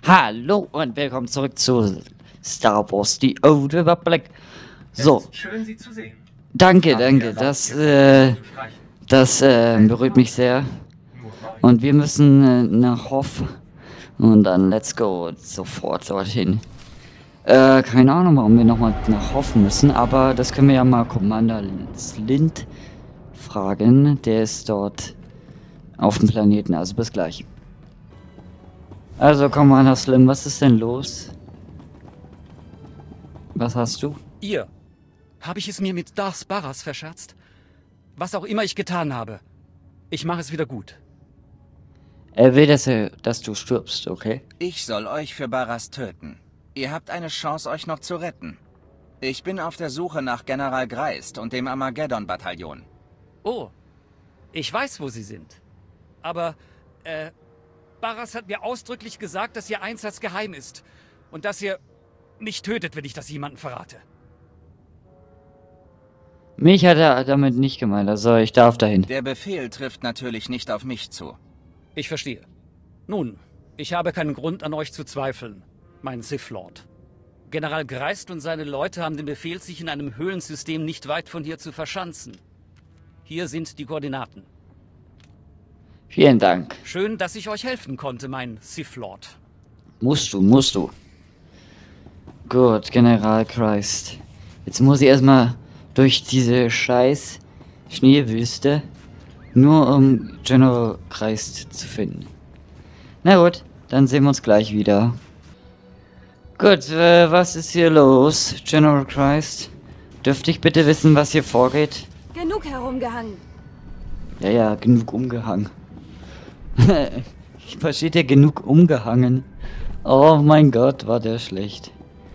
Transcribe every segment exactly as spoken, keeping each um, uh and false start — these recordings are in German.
Hallo und willkommen zurück zu Star Wars The Old Republic. So. Schön, Sie zu sehen. Danke, danke. Das, äh, das äh, berührt mich sehr. Und wir müssen äh, nach Hoth. Und dann let's go sofort dorthin. Äh, keine Ahnung, warum wir nochmal nach Hoth müssen, aber das können wir ja mal Commander Slint fragen. Der ist dort auf dem Planeten, also bis gleich. Also Commander Slim, was ist denn los? Was hast du? Ihr? Habe ich es mir mit Darth Baras verscherzt? Was auch immer ich getan habe. Ich mache es wieder gut. Er will, dass, er, dass du stirbst, okay? Ich soll euch für Baras töten. Ihr habt eine Chance, euch noch zu retten. Ich bin auf der Suche nach General Greist und dem Armageddon-Bataillon. Oh, ich weiß, wo sie sind. Aber, äh, Baras hat mir ausdrücklich gesagt, dass ihr Einsatz geheim ist. Und dass ihr mich tötet, wenn ich das jemandem verrate. Mich hat er damit nicht gemeint, also ich darf dahin. Der Befehl trifft natürlich nicht auf mich zu. Ich verstehe. Nun, ich habe keinen Grund an euch zu zweifeln, mein Sith Lord. General Greist und seine Leute haben den Befehl, sich in einem Höhlensystem nicht weit von hier zu verschanzen. Hier sind die Koordinaten. Vielen Dank. Schön, dass ich euch helfen konnte, mein Sith Lord. Musst du, musst du. Gut, General Greist. Jetzt muss ich erstmal durch diese scheiß Schneewüste, nur um General Greist zu finden. Na gut, dann sehen wir uns gleich wieder. Gut, äh, was ist hier los, General Greist? Dürfte ich bitte wissen, was hier vorgeht? Genug herumgehangen. Ja, ja, genug umgehangen. Versteht ihr, genug umgehangen? Oh mein Gott, war der schlecht.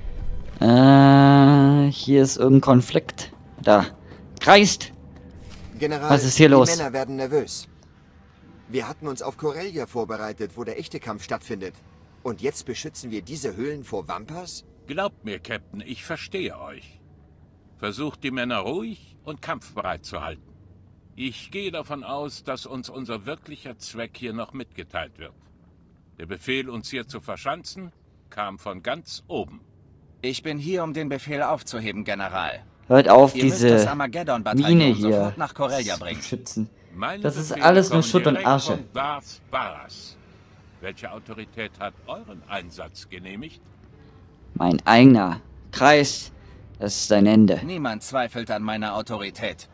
Äh, hier ist irgendein Konflikt. Da. Greist! General, was ist hier die los? Männer werden nervös. Wir hatten uns auf Corellia vorbereitet, wo der echte Kampf stattfindet. Und jetzt beschützen wir diese Höhlen vor Vampas? Glaubt mir, Captain, ich verstehe euch. Versucht die Männer ruhig und kampfbereit zu halten. Ich gehe davon aus, dass uns unser wirklicher Zweck hier noch mitgeteilt wird. Der Befehl, uns hier zu verschanzen, kam von ganz oben. Ich bin hier, um den Befehl aufzuheben, General. Hört auf, Ihr müsst diese das Armageddon-Bataillon Mine hier sofort nach Corellia bringen. schützen. Meine Das ist Befehle alles nur kommen Schutt und direkt Asche. von Darth Baras. Welche Autorität hat euren Einsatz genehmigt? Mein eigener. Greist, das ist dein Ende. Niemand zweifelt an meiner Autorität.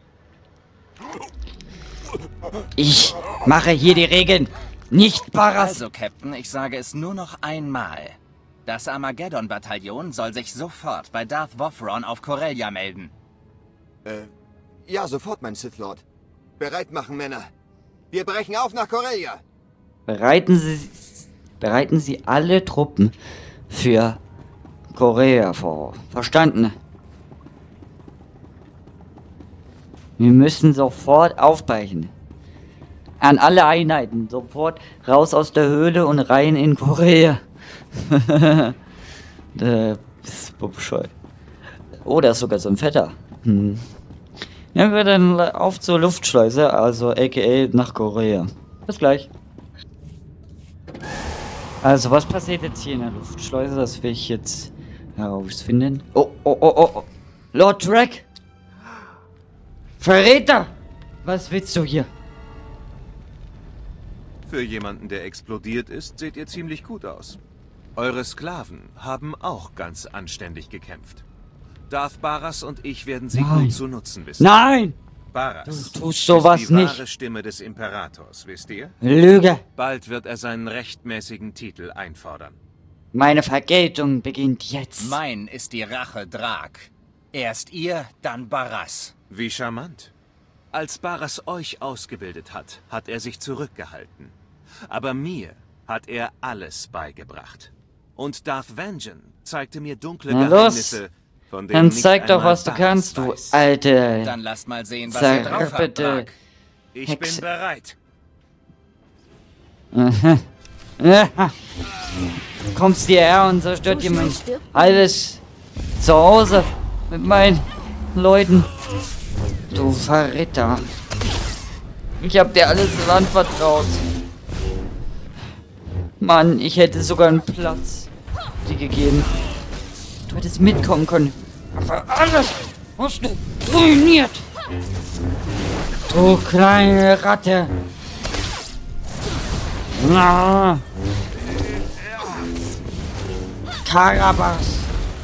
Ich mache hier die Regeln, nicht Baras. Also, Captain, ich sage es nur noch einmal. Das Armageddon-Bataillon soll sich sofort bei Darth Vofron auf Corellia melden. Äh, ja, sofort, mein Sith Lord. Bereit machen, Männer. Wir brechen auf nach Corellia. Bereiten Sie, bereiten Sie alle Truppen für Korea vor. Verstanden? Wir müssen sofort aufbrechen. An alle Einheiten. Sofort raus aus der Höhle und rein in Korea. Der ist bescheuert. Oh, da ist sogar so ein Fetter. Hm. Ja, wir dann auf zur Luftschleuse, also aka nach Korea. Bis gleich. Also, was passiert jetzt hier in der Luftschleuse? Das will ich jetzt herausfinden. Oh, oh, oh, oh, oh. Lord Drake! Verräter! Was willst du hier? Für jemanden, der explodiert ist, seht ihr ziemlich gut aus. Eure Sklaven haben auch ganz anständig gekämpft. Darth Baras und ich werden sie Nein. gut zu nutzen wissen. Nein! Baras Du tust sowas ist die wahre nicht. Stimme des Imperators, wisst ihr? Lüge! Bald wird er seinen rechtmäßigen Titel einfordern. Meine Vergeltung beginnt jetzt. Mein ist die Rache Drag. Erst ihr, dann Baras. Wie charmant. Als Baras euch ausgebildet hat, hat er sich zurückgehalten. Aber mir hat er alles beigebracht. Und Darth Vengeance zeigte mir dunkle Na los. Geheimnisse, von denen Dann nicht zeig doch, einmal was du Baras kannst, du weiß. alte. Dann lasst mal sehen, was Sag ihr drauf habt, bitte. Drag. Ich Hexe. bin bereit. Aha. Aha. Kommst hierher und zerstört So dir mein schnell stirbt halbes Zuhause mit meinen Leuten. Du Verräter. Ich hab dir alles anvertraut. Mann, ich hätte sogar einen Platz dir gegeben. Du hättest mitkommen können. Aber alles hast du ruiniert. Du kleine Ratte. Na. Karabas.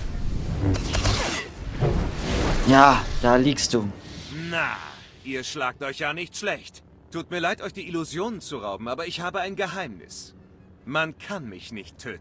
Ja, da liegst du. Na, ihr schlagt euch ja nicht schlecht. Tut mir leid, euch die Illusionen zu rauben, aber ich habe ein Geheimnis. Man kann mich nicht töten.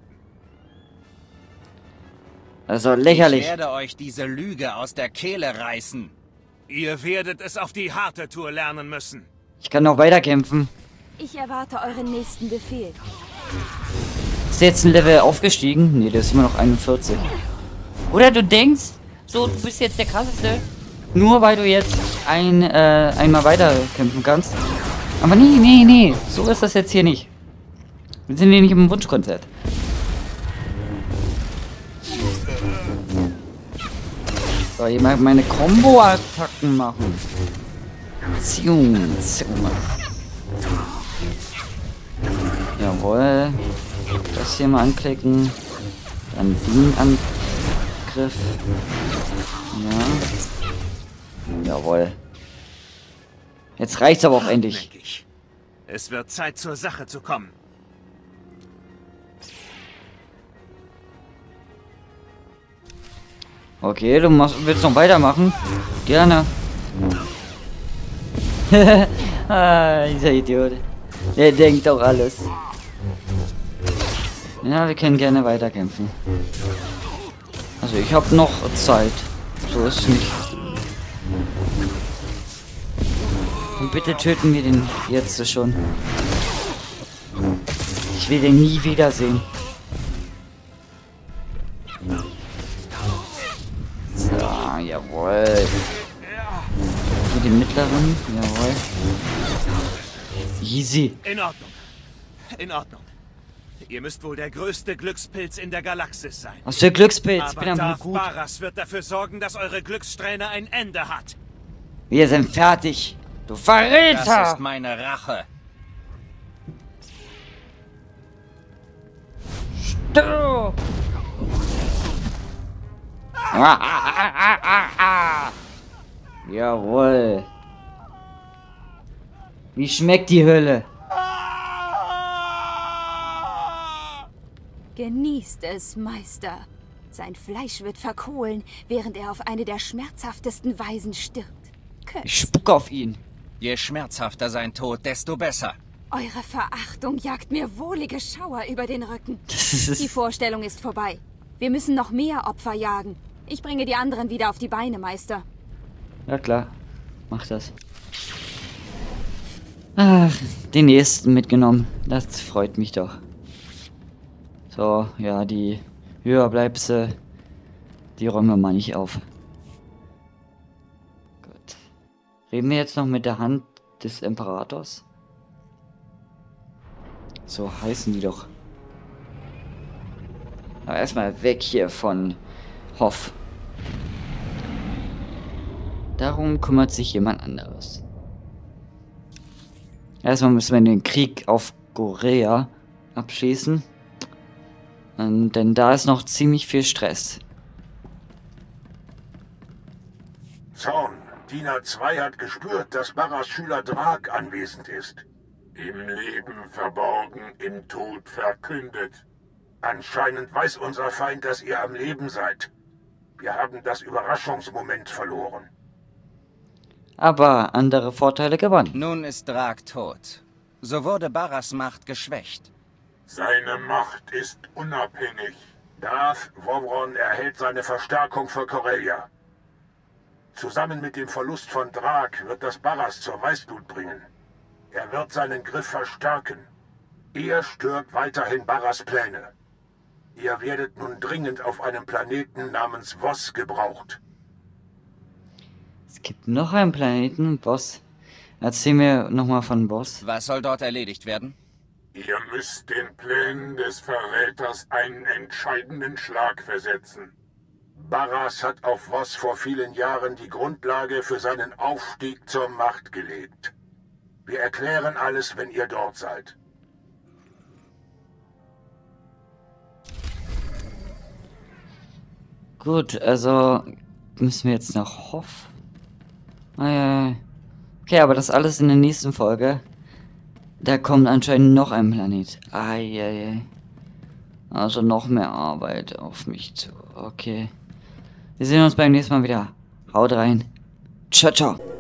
Also lächerlich. Ich werde euch diese Lüge aus der Kehle reißen. Ihr werdet es auf die harte Tour lernen müssen. Ich kann noch weiterkämpfen. Ich erwarte euren nächsten Befehl. Ist der jetzt ein Level aufgestiegen? Nee, der ist immer noch einundvierzig. Oder du denkst, so, du bist jetzt der krasseste, nur weil du jetzt ein, äh, einmal weiterkämpfen kannst. Aber nee, nee, nee, so ist das jetzt hier nicht. Wir sind hier nicht im Wunschkonzert. So, ich mag meine Combo-Attacken machen. Zium, zium. Jawohl. Das hier mal anklicken. Dann den Angriff. Ja. Jawohl. Jetzt reicht's aber auch endlich. Es wird Zeit, zur Sache zu kommen. Okay, du machst, willst noch weitermachen? Gerne. Ah, dieser Idiot. Der denkt doch alles. Ja, wir können gerne weiterkämpfen. Also ich habe noch Zeit. So ist es nicht. Und bitte töten wir den jetzt schon. Ich will den nie wiedersehen. So, jawohl. Für den mittleren, jawohl. Easy. In Ordnung. In Ordnung. Ihr müsst wohl der größte Glückspilz in der Galaxis sein. Was für Glückspilz? Ich Aber bin am Darth gut. Baras wird dafür sorgen, dass eure Glückssträhne ein Ende hat. Wir sind fertig. Du Verräter! Das ist meine Rache. Stirb! Ah, ah, ah, ah, ah, ah. Jawohl. Wie schmeckt die Hölle? Genießt es, Meister. Sein Fleisch wird verkohlen, während er auf eine der schmerzhaftesten Weisen stirbt. Köst. Ich spucke auf ihn. Je schmerzhafter sein Tod, desto besser. Eure Verachtung jagt mir wohlige Schauer über den Rücken. Das ist Die Vorstellung ist vorbei. Wir müssen noch mehr Opfer jagen. Ich bringe die anderen wieder auf die Beine, Meister. Ja klar, mach das. Ach, den nächsten mitgenommen. Das freut mich doch. So, ja, die Höherbleibsel, die räumen wir mal nicht auf. Gut. Reden wir jetzt noch mit der Hand des Imperators? So heißen die doch. Aber erstmal weg hier von Hoff. Darum kümmert sich jemand anderes. Erstmal müssen wir den Krieg auf Korea abschließen. Und, denn da ist noch ziemlich viel Stress. Zorn, Diener zwei hat gespürt, dass Baras Schüler Drag anwesend ist. Im Leben verborgen, im Tod verkündet. Anscheinend weiß unser Feind, dass ihr am Leben seid. Wir haben das Überraschungsmoment verloren. Aber andere Vorteile gewonnen. Nun ist Drag tot. So wurde Baras Macht geschwächt. Seine Macht ist unabhängig. Darth Vovron erhält seine Verstärkung für Corellia. Zusammen mit dem Verlust von Drag wird das Baras zur Weißglut bringen. Er wird seinen Griff verstärken. Er stört weiterhin Baras Pläne. Ihr werdet nun dringend auf einem Planeten namens Voss gebraucht. Es gibt noch einen Planeten, Boss. Erzähl mir nochmal von Boss. Was soll dort erledigt werden? Ihr müsst den Plänen des Verräters einen entscheidenden Schlag versetzen. Baras hat auf Voss vor vielen Jahren die Grundlage für seinen Aufstieg zur Macht gelegt. Wir erklären alles, wenn ihr dort seid. Gut, also müssen wir jetzt nach Hoff. Ah, ja, ja. Okay, aber das alles in der nächsten Folge. Da kommt anscheinend noch ein Planet. Eieiei. Also noch mehr Arbeit auf mich zu. Okay. Wir sehen uns beim nächsten Mal wieder. Haut rein. Ciao, ciao.